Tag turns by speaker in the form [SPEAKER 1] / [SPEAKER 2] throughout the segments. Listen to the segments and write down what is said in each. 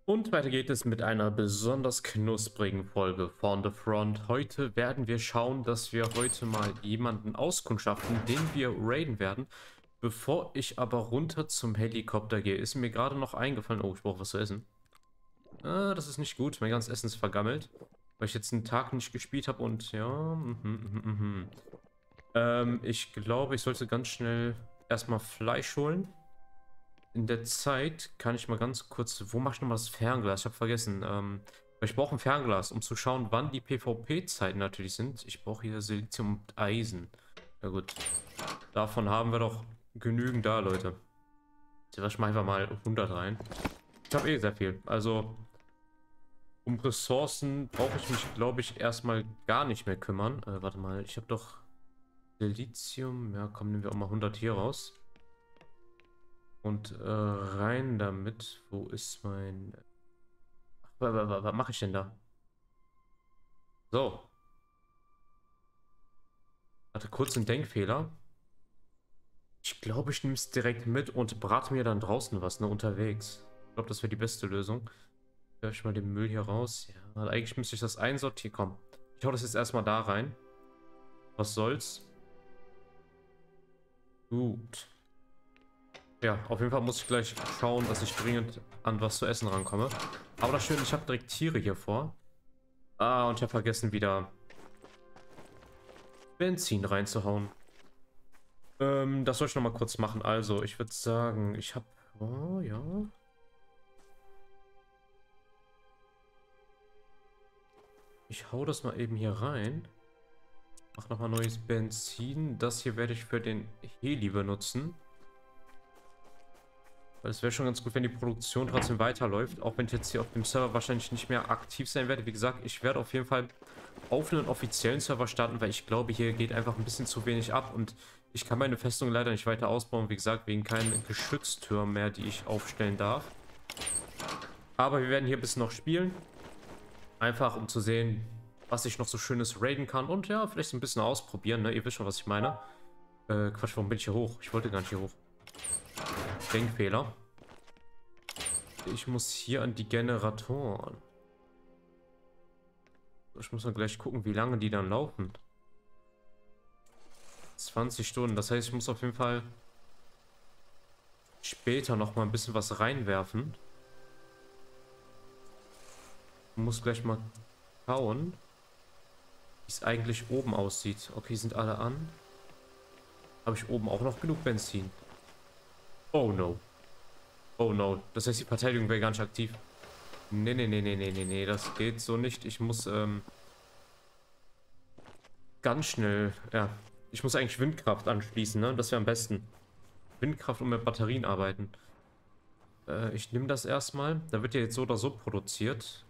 [SPEAKER 1] Und weiter geht es mit einer besonders knusprigen Folge von The Front. Heute werden wir schauen, dass wir heute mal jemanden auskundschaften, den wir raiden werden. Bevor ich aber runter zum Helikopter gehe, ist mir gerade noch eingefallen, oh, ich brauche was zu essen. Das ist nicht gut, mein ganzes Essen ist vergammelt, weil ich jetzt einen Tag nicht gespielt habe und ja, ich glaube, ich sollte ganz schnell erstmal Fleisch holen. In der Zeit kann ich mal ganz kurz... Wo mache ich nochmal das Fernglas? Ich habe vergessen. Weil ich brauche ein Fernglas, um zu schauen, wann die PvP-Zeiten natürlich sind. Ich brauche hier Silizium und Eisen. Ja gut. Davon haben wir doch genügend da, Leute. Ich mache einfach mal 100 rein. Ich habe eh sehr viel. Also, um Ressourcen brauche ich mich, glaube ich, erstmal gar nicht mehr kümmern. Warte mal, ich habe doch Silizium. Ja, komm, nehmen wir auch mal 100 hier raus. Und rein damit. Wo ist mein... Was mache ich denn da? So. Hatte kurz einen Denkfehler. Ich glaube, ich nehme es direkt mit und brate mir dann draußen was, ne, unterwegs. Ich glaube, das wäre die beste Lösung. Werfe ich mal den Müll hier raus. Ja, eigentlich müsste ich das einsortieren. Komm. Ich hau das jetzt erstmal da rein. Was soll's? Gut. Ja, auf jeden Fall muss ich gleich schauen, dass ich dringend an was zu essen rankomme. Aber das Schöne, ich habe direkt Tiere hier vor. Ah, und ich habe vergessen, wieder Benzin reinzuhauen. Das soll ich noch mal kurz machen. Also, ich würde sagen, ich habe... Oh, ja. Ich hau das mal eben hier rein. Mach noch mal neues Benzin. Das hier werde ich für den Heli benutzen. Weil es wäre schon ganz gut, wenn die Produktion trotzdem weiterläuft. Auch wenn ich jetzt hier auf dem Server wahrscheinlich nicht mehr aktiv sein werde. Wie gesagt, ich werde auf jeden Fall auf einen offiziellen Server starten, weil ich glaube, hier geht einfach ein bisschen zu wenig ab. Und ich kann meine Festung leider nicht weiter ausbauen. Wie gesagt, wegen keinen Geschütztürmen mehr, die ich aufstellen darf. Aber wir werden hier ein bisschen noch spielen. Einfach, um zu sehen, was ich noch so Schönes raiden kann. Und ja, vielleicht so ein bisschen ausprobieren, ne? Ihr wisst schon, was ich meine. Quatsch, warum bin ich hier hoch? Ich wollte gar nicht hier hoch. Denkfehler. Ich muss hier an die Generatoren. Ich muss mal gleich gucken, wie lange die dann laufen. 20 Stunden. Das heißt, ich muss auf jeden Fall später noch mal ein bisschen was reinwerfen. Ich muss gleich mal schauen, wie es eigentlich oben aussieht. Okay, sind alle an. Habe ich oben auch noch genug Benzin? Oh no. Oh no. Das heißt, die Verteidigung wäre gar nicht aktiv. Nee, nee, nee, nee, nee, nee, nee. Das geht so nicht. Ich muss ganz schnell... Ja, ich muss eigentlich Windkraft anschließen, ne? Das wäre am besten. Windkraft und mit Batterien arbeiten. Ich nehme das erstmal. Da wird ja jetzt so oder so produziert.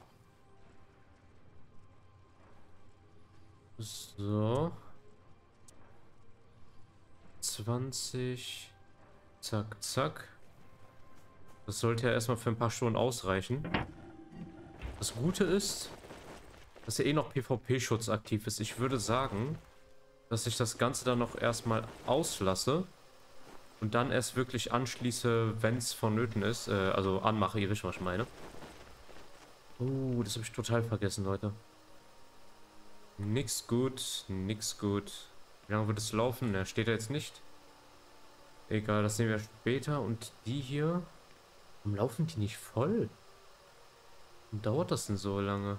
[SPEAKER 1] So. 20. Zack, zack. Das sollte ja erstmal für ein paar Stunden ausreichen. Das Gute ist, dass ja eh noch PvP-Schutz aktiv ist. Ich würde sagen, dass ich das Ganze dann noch erstmal auslasse und dann erst wirklich anschließe, wenn es vonnöten ist. Also anmache, ihr wisst, was ich meine. Das habe ich total vergessen, Leute. Nix gut, nix gut. Wie lange wird es laufen? Ne, steht da jetzt nicht. Egal, das sehen wir später. Und die hier... Warum laufen die nicht voll? Warum dauert das denn so lange?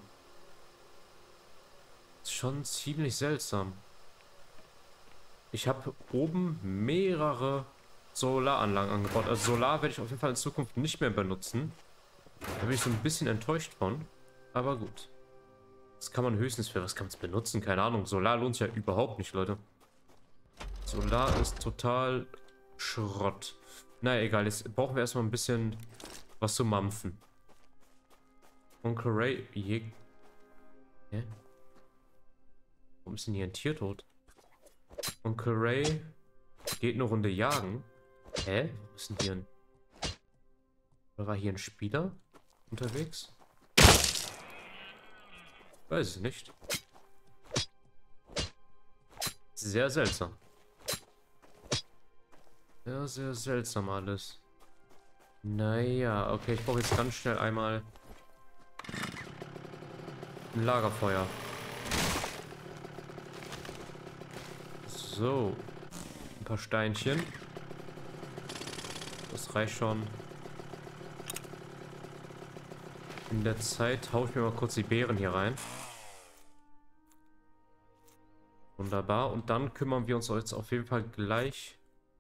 [SPEAKER 1] Ist schon ziemlich seltsam. Ich habe oben mehrere Solaranlagen angebaut. Also Solar werde ich auf jeden Fall in Zukunft nicht mehr benutzen. Da bin ich so ein bisschen enttäuscht von. Aber gut. Das kann man höchstens für was kann man es benutzen? Keine Ahnung. Solar lohnt sich ja überhaupt nicht, Leute. Solar ist total Schrott. Naja, egal. Jetzt brauchen wir erstmal ein bisschen was zu mampfen. Onkel Ray. Hä? Warum ist denn hier ein Tier tot? Onkel Ray geht eine Runde jagen. Hä? Was ist denn hier ein... Oder war hier ein Spieler unterwegs? Weiß es nicht. Sehr seltsam. Sehr, sehr seltsam alles. Naja, okay, ich brauche jetzt ganz schnell einmal Ein Lagerfeuer. So. Ein paar Steinchen. Das reicht schon. In der Zeit haue ich mir mal kurz die Beeren hier rein. Wunderbar. Und dann kümmern wir uns jetzt auf jeden Fall gleich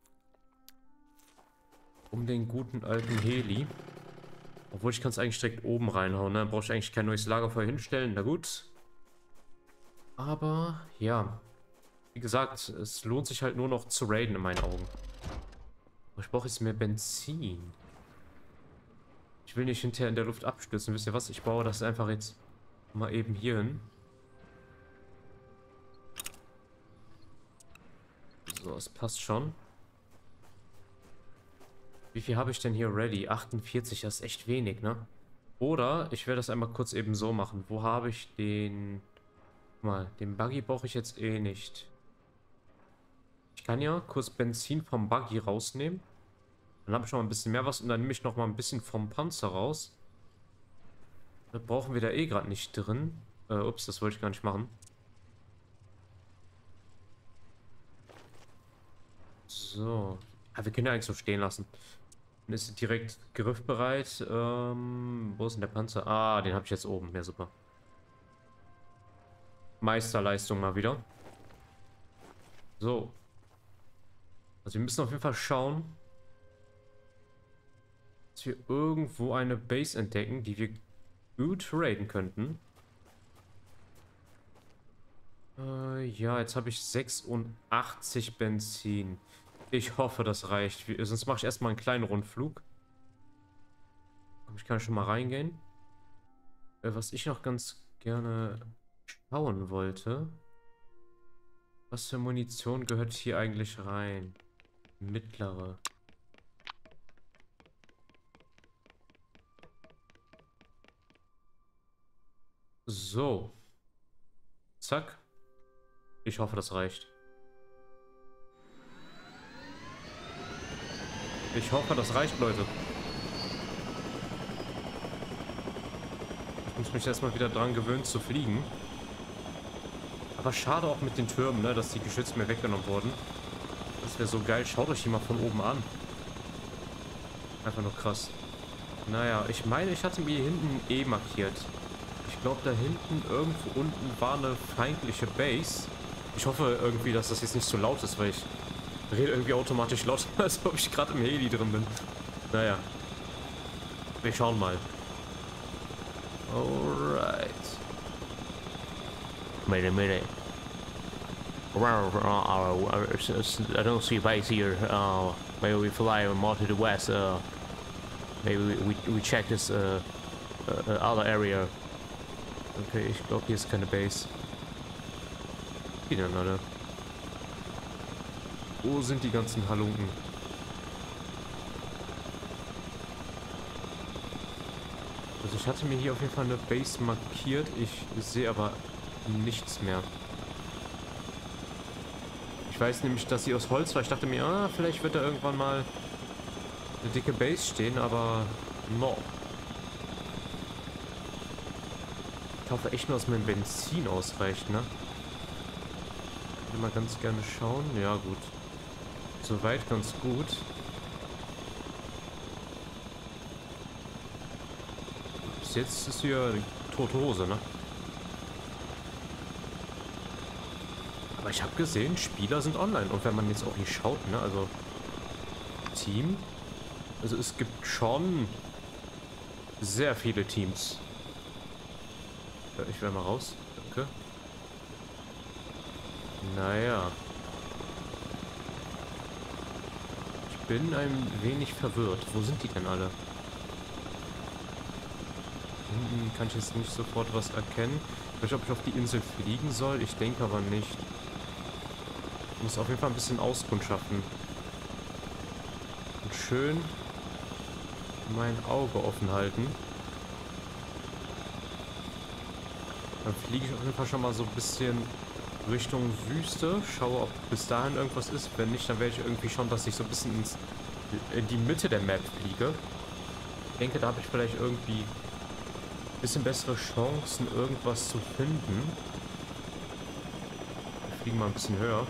[SPEAKER 1] um den guten alten Heli. Obwohl, ich kann es eigentlich direkt oben reinhauen. Ne? Dann brauche ich eigentlich kein neues Lagerfeuer hinstellen. Na gut. Aber, ja. Wie gesagt, es lohnt sich halt nur noch zu raiden in meinen Augen. Aber ich brauche jetzt mehr Benzin. Ich will nicht hinterher in der Luft abstürzen. Wisst ihr was? Ich baue das einfach jetzt mal eben hier hin. So, es passt schon. Wie viel habe ich denn hier ready? 48, das ist echt wenig, ne? Oder ich werde das einmal kurz eben so machen. Wo habe ich den... Guck mal, den Buggy brauche ich jetzt eh nicht. Ich kann ja kurz Benzin vom Buggy rausnehmen. Dann habe ich noch ein bisschen mehr was und dann nehme ich noch mal ein bisschen vom Panzer raus. Das brauchen wir da eh gerade nicht drin. Ups, das wollte ich gar nicht machen. So. Ah, wir können ja eigentlich so stehen lassen. Dann ist sie direkt griffbereit. Wo ist denn der Panzer? Ah, den habe ich jetzt oben. Ja, super. Meisterleistung mal wieder. So. Also wir müssen auf jeden Fall schauen, dass wir irgendwo eine Base entdecken, die wir gut raiden könnten. Ja, jetzt habe ich 86 Benzin. Ich hoffe, das reicht. Sonst mache ich erstmal einen kleinen Rundflug. Ich kann schon mal reingehen. Was ich noch ganz gerne schauen wollte. Was für Munition gehört hier eigentlich rein? Mittlere. So. Zack. Ich hoffe, das reicht. Ich hoffe, das reicht, Leute. Ich muss mich erstmal wieder dran gewöhnen zu fliegen. Aber schade auch mit den Türmen, ne, dass die Geschütze mir weggenommen wurden. Das wäre so geil. Schaut euch die mal von oben an. Einfach nur krass. Naja, ich meine, ich hatte mir hier hinten E markiert. Ich glaube, da hinten irgendwo unten war eine feindliche Base. Ich hoffe irgendwie, dass das jetzt nicht so laut ist, weil ich rede irgendwie automatisch laut, als ob ich gerade im Heli drin bin. Naja. Wir schauen mal. Alright.
[SPEAKER 2] Mayday. I don't see base here. Maybe we fly more to the west. Maybe we check this other area.
[SPEAKER 1] Okay, ich glaube, hier ist keine Base. Die denn, Leute? Wo sind die ganzen Halunken? Also ich hatte mir hier auf jeden Fall eine Base markiert. Ich sehe aber nichts mehr. Ich weiß nämlich, dass sie aus Holz war. Ich dachte mir, ah, vielleicht wird da irgendwann mal eine dicke Base stehen, aber no. Ich hoffe echt nur, dass mein Benzin ausreicht, ne? Ich will mal ganz gerne schauen. Ja, gut. Soweit ganz gut. Bis jetzt ist hier tote Hose, ne? Aber ich habe gesehen, Spieler sind online. Und wenn man jetzt auch hier schaut, ne? Also Team. Also es gibt schon sehr viele Teams. Ja, ich will mal raus. Danke. Naja. Ich bin ein wenig verwirrt. Wo sind die denn alle? Hinten kann ich jetzt nicht sofort was erkennen. Ich weiß nicht, ob ich auf die Insel fliegen soll. Ich denke aber nicht. Ich muss auf jeden Fall ein bisschen auskundschaften. Und schön mein Auge offen halten. Dann fliege ich auf jeden Fall schon mal so ein bisschen Richtung Wüste. Schaue, ob bis dahin irgendwas ist. Wenn nicht, dann werde ich irgendwie schauen, dass ich so ein bisschen in die Mitte der Map fliege. Ich denke, da habe ich vielleicht irgendwie bisschen bessere Chancen, irgendwas zu finden. Wir fliegen mal ein bisschen höher.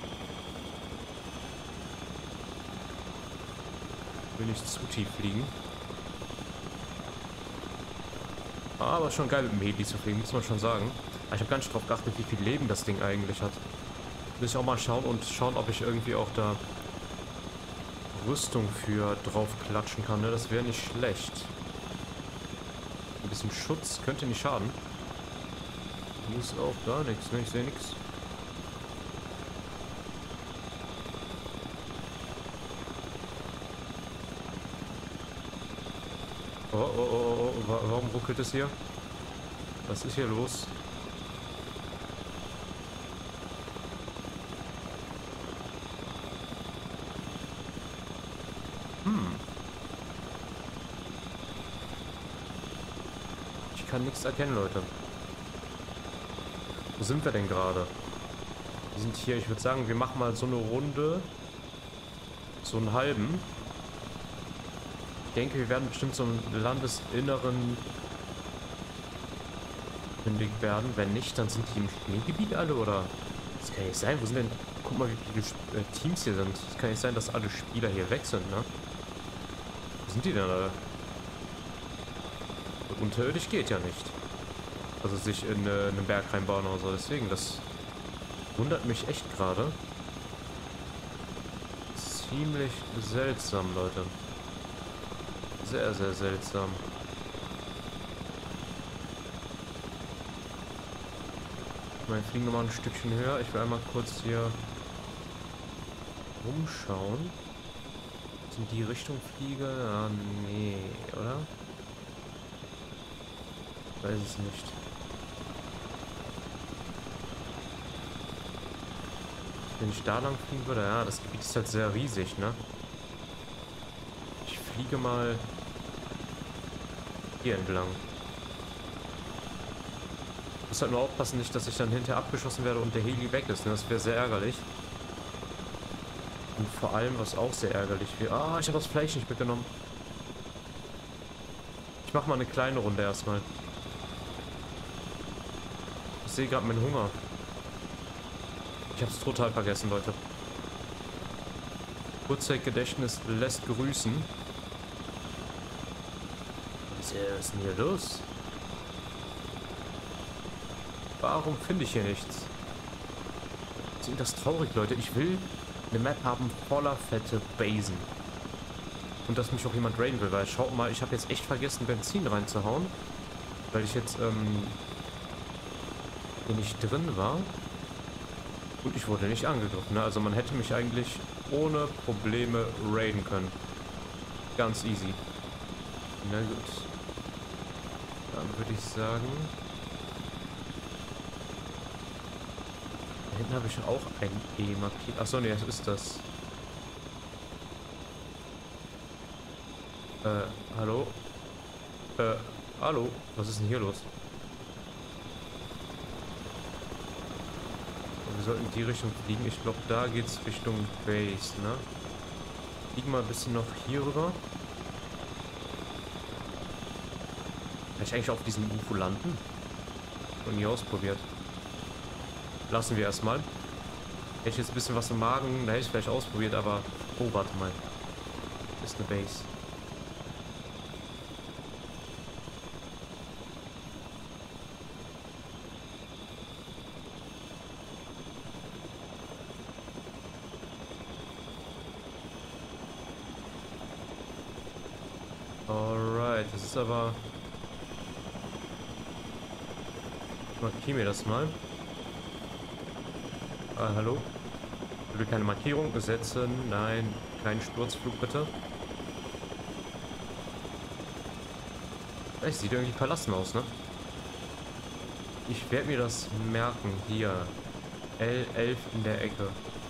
[SPEAKER 1] Ich will nicht zu tief fliegen. Aber schon geil mit dem Heli zu fliegen, muss man schon sagen. Aber ich habe gar nicht drauf geachtet, wie viel Leben das Ding eigentlich hat. Muss ich auch mal schauen und schauen, ob ich irgendwie auch da Rüstung für drauf klatschen kann. Ne? Das wäre nicht schlecht. Ein bisschen Schutz könnte nicht schaden. Hier ist auch gar nichts, ne? Ich sehe nichts. Oh, warum ruckelt es hier? Was ist hier los? Ich kann nichts erkennen, Leute. Wo sind wir denn gerade? Wir sind hier, ich würde sagen, wir machen mal so eine Runde. So einen halben. Ich denke, wir werden bestimmt so im Landesinneren fündig werden. Wenn nicht, dann sind die im Schneegebiet alle, oder? Das kann nicht sein. Wo sind denn... Guck mal, wie viele Teams hier sind. Es kann nicht sein, dass alle Spieler hier weg sind, ne? Wo sind die denn alle? Unterirdisch geht ja nicht. Also sich in einen Berg reinbauen oder so. Deswegen, das wundert mich echt gerade. Ziemlich seltsam, Leute. Sehr, sehr seltsam. Wir fliegen nochmal ein Stückchen höher. Ich will einmal kurz hier rumschauen. In die Richtung fliege? Ah, nee, oder? Ich weiß es nicht. Wenn ich da lang fliegen würde, ja, das Gebiet ist halt sehr riesig, ne? Ich fliege mal hier entlang. Ich muss halt nur aufpassen, nicht, dass ich dann hinterher abgeschossen werde und der Heli weg ist, ne? Das wäre sehr ärgerlich. Und vor allem, was auch sehr ärgerlich wäre... Ah, ich habe das Fleisch nicht mitgenommen. Ich mache mal eine kleine Runde erstmal. Ich sehe gerade meinen Hunger. Ich habe es total vergessen, Leute. Kurzzeitgedächtnis lässt grüßen. Was ist denn hier los? Warum finde ich hier nichts? Ist das traurig, Leute? Ich will eine Map haben voller fette Basen. Und dass mich auch jemand raiden will, weil schaut mal, ich habe jetzt echt vergessen, Benzin reinzuhauen. Weil ich jetzt hier nicht drin war. Und ich wurde nicht angegriffen. Ne? Also man hätte mich eigentlich ohne Probleme raiden können. Ganz easy. Na gut. Dann würde ich sagen... Da hinten habe ich auch ein E markiert. Achso, nee, das ist das. Hallo? Hallo? Was ist denn hier los? Wir sollten in die Richtung fliegen. Ich glaube, da geht es Richtung Base, ne? Fliegen mal ein bisschen noch hier rüber. Kann ich eigentlich auf diesem UFO landen? Und nie ausprobiert. Lassen wir erstmal. Hätte ich jetzt ein bisschen was im Magen, da hätte ich vielleicht ausprobiert, aber... Oh, warte mal. Das ist eine Base. Alright, das ist aber... Ich markiere mir das mal. Hallo? Ich will keine Markierung setzen. Nein, keinen Sturzflug bitte. Es sieht irgendwie verlassen aus, ne? Ich werde mir das merken. Hier. L11 in der Ecke.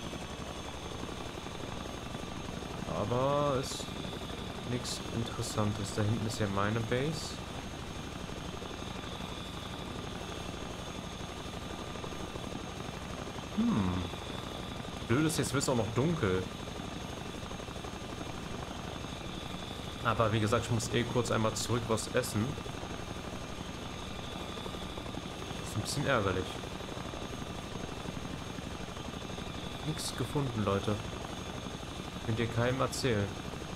[SPEAKER 1] Aber ist nichts Interessantes. Da hinten ist ja meine Base. Blöd ist, jetzt wird es auch noch dunkel. Aber wie gesagt, ich muss kurz einmal zurück was essen. bisschen ärgerlich. Nichts gefunden, Leute. Könnt ihr keinem erzählen.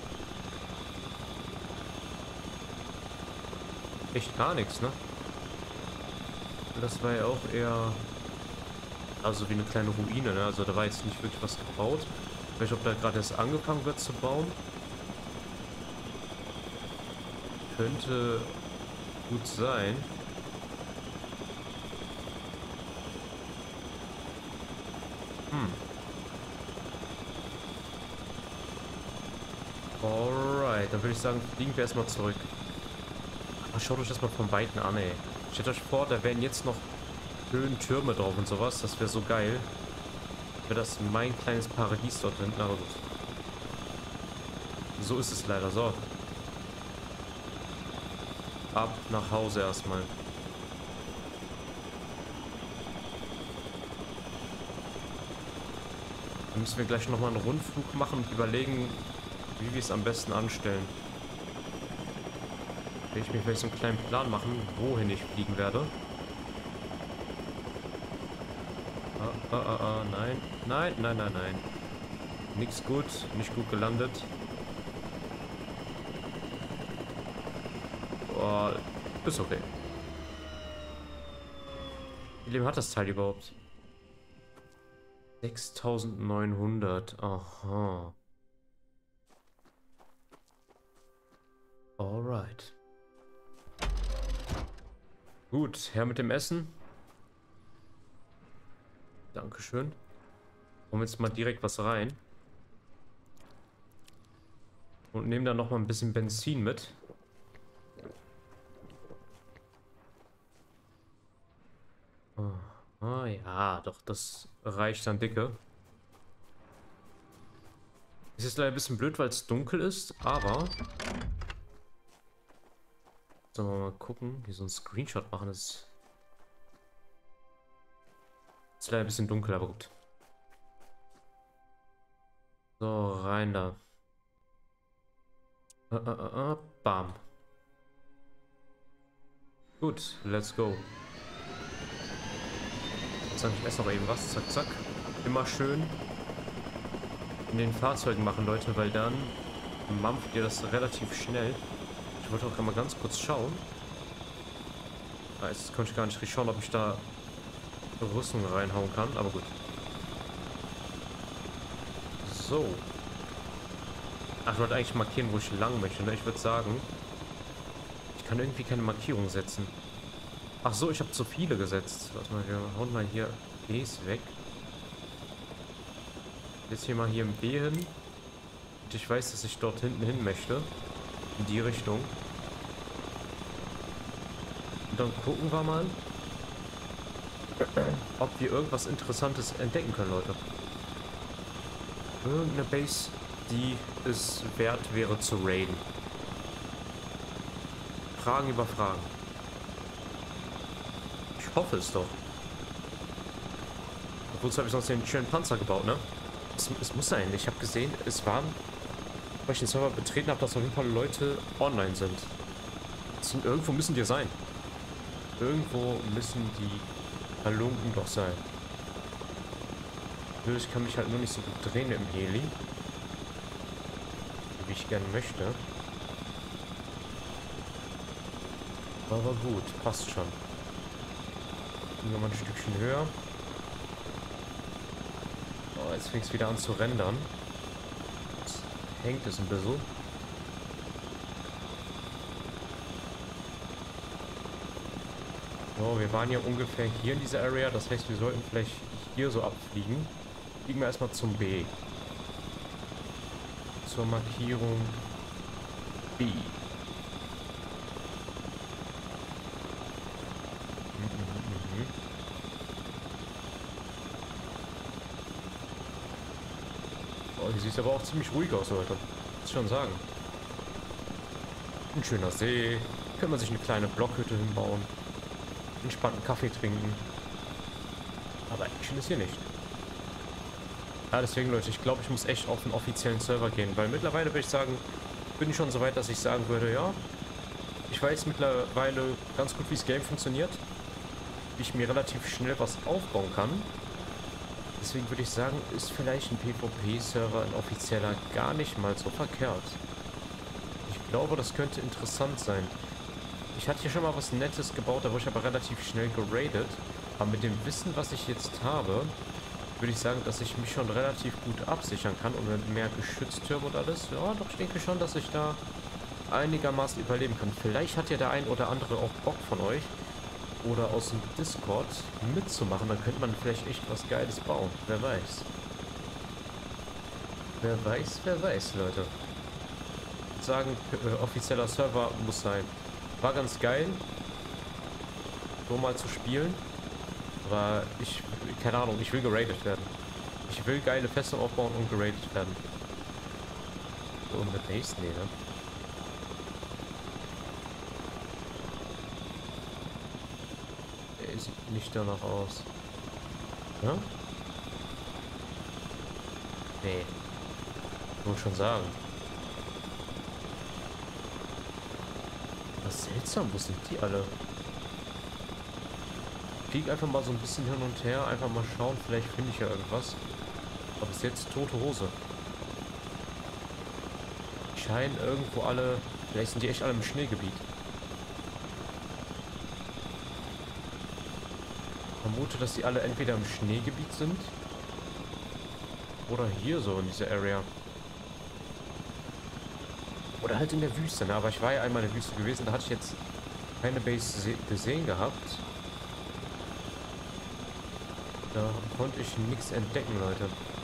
[SPEAKER 1] Echt gar nichts, ne? Das war ja auch eher... Also wie eine kleine Ruine, ne? Also da war jetzt nicht wirklich was gebaut. Ich weiß nicht, ob da gerade erst angefangen wird zu bauen. Könnte gut sein. Alright, dann würde ich sagen, fliegen wir erstmal zurück. Aber schaut euch das mal von Weitem an, ey. Stellt euch vor, da wären jetzt noch Höhentürme drauf und sowas. Das wäre so geil. Wäre das mein kleines Paradies dort hinten, aber gut. So ist es leider, so. Ab nach Hause erstmal. Dann müssen wir gleich nochmal einen Rundflug machen und überlegen, wie wir es am besten anstellen. Will ich mir vielleicht so einen kleinen Plan machen, wohin ich fliegen werde. Nein. Nein, nein, nein, nein. Nichts gut, nicht gut gelandet. Oh, ist okay. Wie Leben hat das Teil überhaupt? 6900. Aha. Alright. Gut, her mit dem Essen. Dankeschön. Holen wir jetzt mal direkt was rein. Und nehmen dann noch mal ein bisschen Benzin mit. Oh, ja, doch, das reicht dann dicke. Es ist leider ein bisschen blöd, weil es dunkel ist, aber... Sollen wir mal gucken, hier so einen Screenshot machen, das ist leider ein bisschen dunkel, aber gut. So, rein da. Bam. Gut, let's go. Jetzt sage ich erst noch eben was, zack, zack. Immer schön in den Fahrzeugen machen, Leute, weil dann mampft ihr das relativ schnell. Ich wollte auch mal ganz kurz schauen. Jetzt konnte ich gar nicht richtig schauen, ob ich da Rüstung reinhauen kann, aber gut. So. Ach, ich wollte eigentlich markieren, wo ich lang möchte, ne? Ich würde sagen, ich kann irgendwie keine Markierung setzen. Ach so, ich habe zu viele gesetzt. Warte mal, wir hauen mal hier Bs weg. Jetzt hier mal hier im B hin. Und ich weiß, dass ich dort hinten hin möchte. In die Richtung. Und dann gucken wir mal, ob wir irgendwas Interessantes entdecken können, Leute. Irgendeine Base, die es wert wäre zu raiden. Fragen über Fragen. Ich hoffe es doch. Obwohl, habe ich sonst den schönen Panzer gebaut, ne? Es muss sein. Ich habe gesehen, es waren, weil ich den Server betreten habe, dass auf jeden Fall Leute online sind. Irgendwo müssen die sein. Irgendwo müssen die Halunken doch sein. Ich kann mich halt nur nicht so gut drehen im Heli, wie ich gerne möchte. Aber gut, passt schon. Gehen wir mal ein Stückchen höher. Oh, jetzt fängt es wieder an zu rendern. Jetzt hängt es ein bisschen. So, wir waren ja ungefähr hier in dieser Area. Das heißt, wir sollten vielleicht hier so abfliegen. Fliegen wir erstmal zum B. Zur Markierung B. Oh, hier sieht es aber auch ziemlich ruhig aus, Leute. Muss ich schon sagen. Ein schöner See. Kann man sich eine kleine Blockhütte hinbauen. Entspannten Kaffee trinken. Aber Action ist hier nicht. Ja, deswegen, Leute, ich glaube, ich muss echt auf einen offiziellen Server gehen. Weil mittlerweile würde ich sagen, bin ich schon so weit, dass ich sagen würde, ja, ich weiß mittlerweile ganz gut, wie das Game funktioniert. ich mir relativ schnell was aufbauen kann. Deswegen würde ich sagen, ist vielleicht ein PvP-Server, ein offizieller, gar nicht mal so verkehrt. Ich glaube, das könnte interessant sein. Ich hatte hier schon mal was Nettes gebaut, da wurde ich aber relativ schnell geradet. Aber mit dem Wissen, was ich jetzt habe, würde ich sagen, dass ich mich schon relativ gut absichern kann und mit mehr Geschütztürmen und alles. Ja, doch, ich denke schon, dass ich da einigermaßen überleben kann. Vielleicht hat ja der ein oder andere auch Bock von euch oder aus dem Discord mitzumachen. Dann könnte man vielleicht echt was Geiles bauen. Wer weiß. Wer weiß, Leute. Ich würde sagen, offizieller Server muss sein. War ganz geil, so mal zu spielen. Aber keine Ahnung, ich will geradet werden. Ich will geile Festung aufbauen und geradet werden. So, eine Base? Nee, ne? Sieht nicht danach aus. Ja? Nee. Ich wollte schon sagen. Was seltsam, wo sind die alle? Ich fliege einfach mal so ein bisschen hin und her, einfach mal schauen, vielleicht finde ich ja irgendwas. Aber bis jetzt tote Hose. Die scheinen irgendwo alle, vielleicht sind die echt alle im Schneegebiet. Ich vermute, dass die alle entweder im Schneegebiet sind oder hier so in dieser Area. Oder halt in der Wüste, ne? Aber ich war ja einmal in der Wüste gewesen, da hatte ich jetzt keine Base gesehen gehabt. Da konnte ich nichts entdecken, Leute.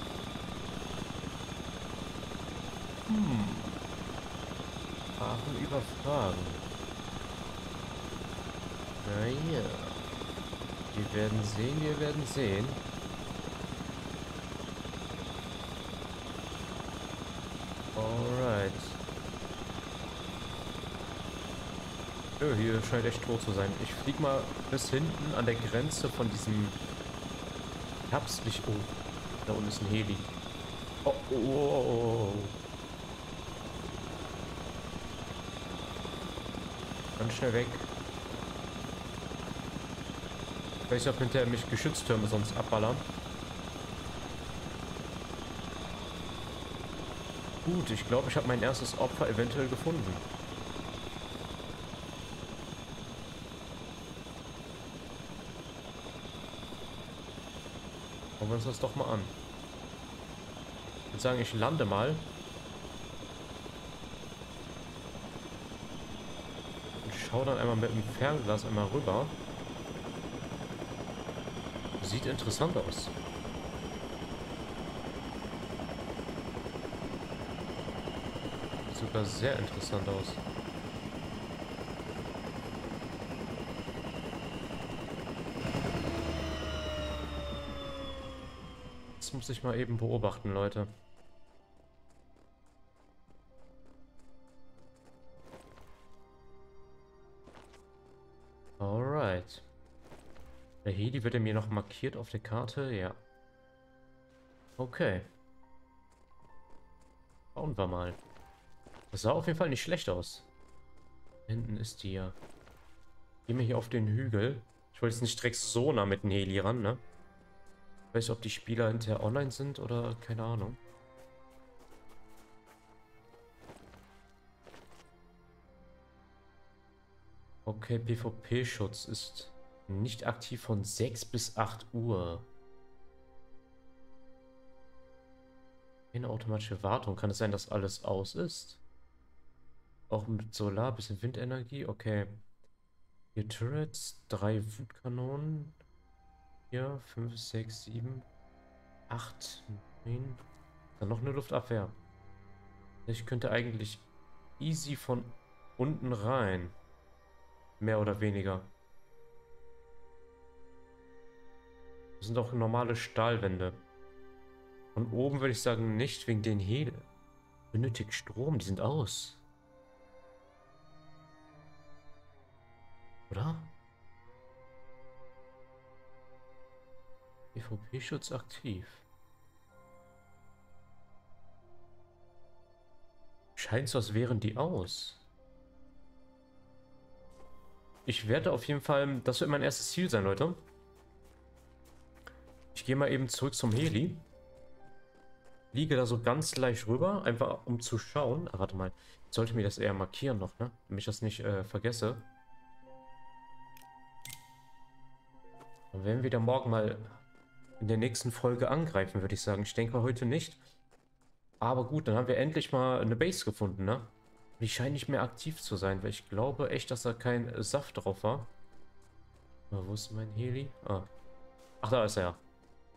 [SPEAKER 1] Fragen über Fragen. Naja. Wir werden sehen, wir werden sehen. Alright. Ja, hier scheint echt tot zu sein. Ich flieg mal bis hinten an der Grenze von diesem herbstlich... Oh, da unten ist ein Heli. Oh, oh, oh, oh, oh. Ganz schnell weg. Ich weiß nicht, ob hinterher mich Geschütztürme sonst abballern. Gut, ich glaube, ich habe mein erstes Opfer eventuell gefunden. Schauen wir uns das doch mal an. Ich würde sagen, ich lande mal. Und schaue dann einmal mit dem Fernglas einmal rüber. Sieht interessant aus. Sieht sogar sehr interessant aus. Das muss ich mal eben beobachten, Leute. Alright. Der Heli wird mir noch markiert auf der Karte, ja. Okay. Schauen wir mal. Das sah auf jeden Fall nicht schlecht aus. Hinten ist die ja. Gehen wir hier auf den Hügel. Ich wollte jetzt nicht direkt so nah mit dem Heli ran, ne? Ich weiß nicht, ob die Spieler hinterher online sind oder keine Ahnung. Okay, PvP-Schutz ist nicht aktiv von 6 bis 8 Uhr. Keine automatische Wartung. Kann es sein, dass alles aus ist? Auch mit Solar, bisschen Windenergie. Okay. Hier Turrets, 3 Wutkanonen. Hier 5, 6, 7, 8, 9. Dann noch eine Luftabwehr. Ich könnte eigentlich easy von unten rein. Mehr oder weniger. Das sind auch normale Stahlwände. Von oben würde ich sagen nicht, wegen den Heli. Benötigt Strom, die sind aus. Oder? PvP-Schutz aktiv. Scheint so, als wären die aus. ich werde auf jeden Fall, das wird mein erstes Ziel sein, Leute. Ich gehe mal eben zurück zum Heli. Liege da so ganz leicht rüber, einfach um zu schauen. Ah, warte mal, ich sollte mir das eher markieren noch, ne? Damit ich das nicht vergesse. Dann werden wir da morgen mal in der nächsten Folge angreifen, würde ich sagen. Ich denke heute nicht. Aber gut, dann haben wir endlich mal eine Base gefunden, ne? Die scheint nicht mehr aktiv zu sein, weil ich glaube echt, dass da kein Saft drauf war. Wo ist mein Heli? Ah. Ach, da ist er ja.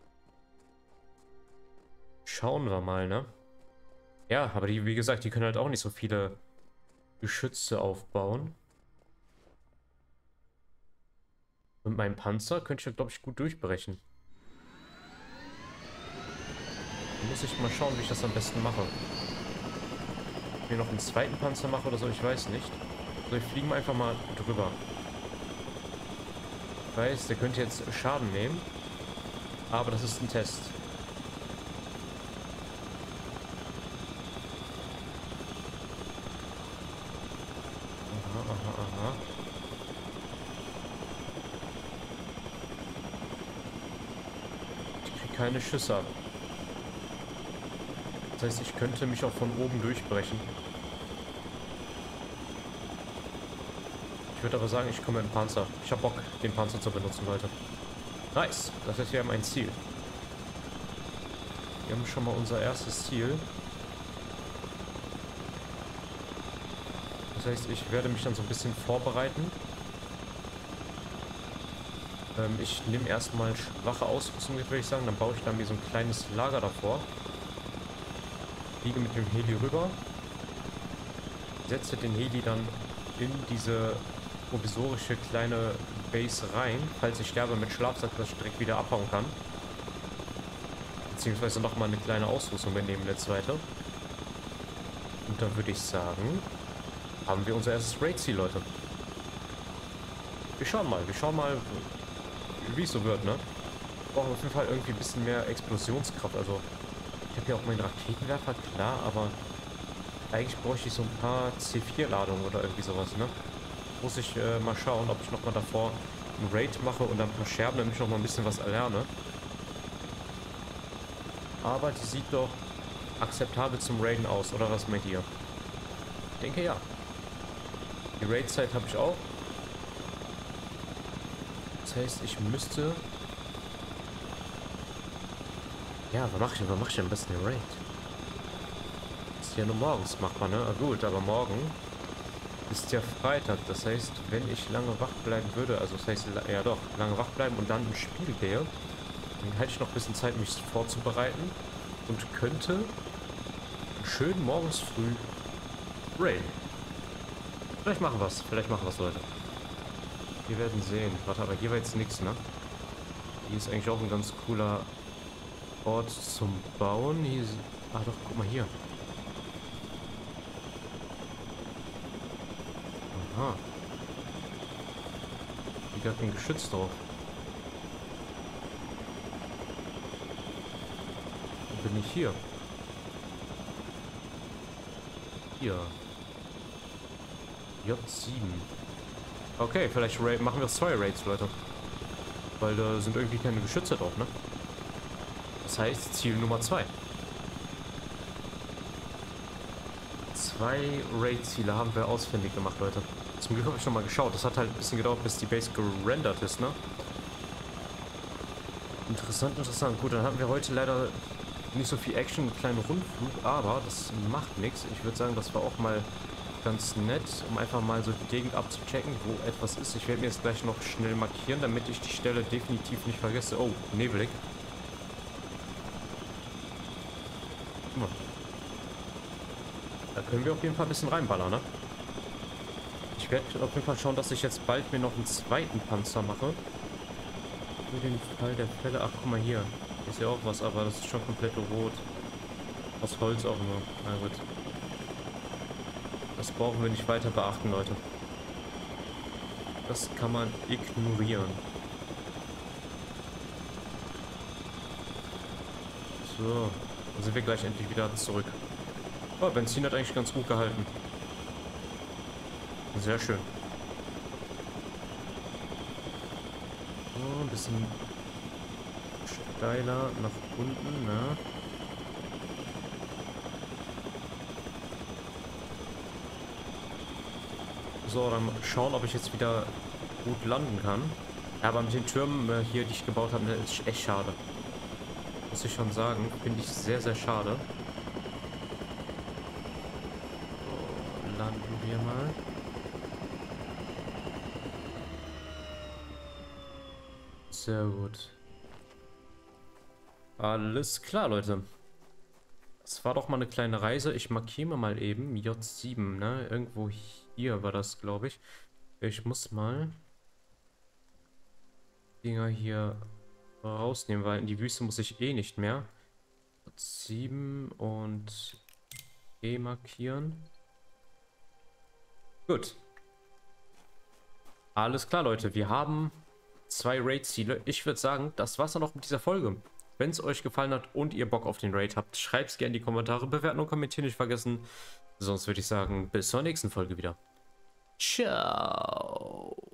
[SPEAKER 1] Schauen wir mal, ne? Ja, aber die, wie gesagt, die können halt auch nicht so viele Geschütze aufbauen. Und meinen Panzer könnte ich ja, glaube ich, gut durchbrechen. Da muss ich mal schauen, wie ich das am besten mache. Ob ich mir noch einen zweiten Panzer mache oder so, ich weiß nicht. So, ich fliege mal einfach mal drüber. Ich weiß, der könnte jetzt Schaden nehmen. Aber das ist ein Test. Aha, aha, aha. Ich kriege keine Schüsse ab. Das heißt, ich könnte mich auch von oben durchbrechen. Ich würde aber sagen, ich komme mit dem Panzer. Ich habe Bock, den Panzer zu benutzen, Leute. Nice. Das ist ja mein Ziel. Wir haben schon mal unser erstes Ziel. Das heißt, ich werde mich dann so ein bisschen vorbereiten. Ich nehme erstmal schwache Ausrüstung mit, würde ich sagen. Dann baue ich da mir so ein kleines Lager davor. Fliege mit dem Heli rüber. Setze den Heli dann in diese provisorische kleine Base rein, falls ich sterbe mit Schlafsack, dass ich direkt wieder abhauen kann. Beziehungsweise nochmal eine kleine Ausrüstung mitnehmen, eine zweite. Und dann würde ich sagen, haben wir unser erstes Raid-Ziel, Leute. Wir schauen mal, wie es so wird, ne? Wir brauchen auf jeden Fall irgendwie ein bisschen mehr Explosionskraft, also ich habe ja auch meinen Raketenwerfer, klar, aber eigentlich bräuchte ich so ein paar C4-Ladungen oder irgendwie sowas, ne? Muss ich mal schauen, ob ich nochmal davor einen Raid mache und dann ein paar Scherben, damit ich nochmal ein bisschen was erlerne. Aber die sieht doch akzeptabel zum Raiden aus, oder was meint ihr? Ich denke ja. Die Raid-Zeit habe ich auch. Das heißt, ich müsste... Ja, was mache ich am besten den Raid? Ist ja nur morgens machbar, ne? Ah, gut, aber morgen ist ja Freitag. Das heißt, wenn ich lange wach bleiben würde, also das heißt, ja doch, lange wach bleiben und dann ins Spiel gehe, dann hätte ich noch ein bisschen Zeit, mich vorzubereiten und könnte schön morgens früh raiden. Vielleicht machen wir es, Leute. Wir werden sehen. Warte, aber hier war jetzt nichts, ne? Hier ist eigentlich auch ein ganz cooler Ort zum Bauen. Hier ist... Ach doch, guck mal hier. Aha. Hier hat ein Geschütz drauf. Wo bin ich hier? Hier. J7. Okay, vielleicht machen wir 2 Raids, Leute. Weil da sind irgendwie keine Geschütze drauf, ne? Das heißt, Ziel Nummer 2. 2 Raid-Ziele haben wir ausfindig gemacht, Leute. Zum Glück habe ich noch mal geschaut. Das hat halt ein bisschen gedauert, bis die Base gerendert ist, ne? Interessant, interessant. Gut, dann hatten wir heute leider nicht so viel Action, einen kleinen Rundflug, aber das macht nichts. Ich würde sagen, das war auch mal ganz nett, um einfach mal so die Gegend abzuchecken, wo etwas ist. Ich werde mir jetzt gleich noch schnell markieren, damit ich die Stelle definitiv nicht vergesse. Oh, nebelig. Guck mal. Da können wir auf jeden Fall ein bisschen reinballern, ne? Ich werde auf jeden Fall schauen, dass ich jetzt bald mir noch einen zweiten Panzer mache. Für den Fall der Fälle. Ach, guck mal hier. Hier ist ja auch was, aber das ist schon komplett rot. Aus Holz auch nur. Na gut. Das brauchen wir nicht weiter beachten, Leute. Das kann man ignorieren. So. Dann sind wir gleich endlich wieder zurück. Oh, Benzin hat eigentlich ganz gut gehalten. Sehr schön. So, ein bisschen steiler nach unten, ne? So, dann schauen, ob ich jetzt wieder gut landen kann. Ja, aber mit den Türmen hier, die ich gebaut habe, ist echt schade. Muss ich schon sagen. Finde ich sehr, sehr schade. So, landen wir mal. Sehr gut. Alles klar, Leute. Das war doch mal eine kleine Reise. Ich markiere mal eben J7, ne? Irgendwo hier war das, glaube ich. Ich muss mal Dinger hier rausnehmen, weil in die Wüste muss ich eh nicht mehr. J7 und E markieren. Gut. Alles klar, Leute. Wir haben 2 Raid-Ziele. Ich würde sagen, das war's dann auch mit dieser Folge. Wenn es euch gefallen hat und ihr Bock auf den Raid habt, schreibt es gerne in die Kommentare. Bewerten und kommentieren nicht vergessen. Sonst würde ich sagen, bis zur nächsten Folge wieder. Ciao.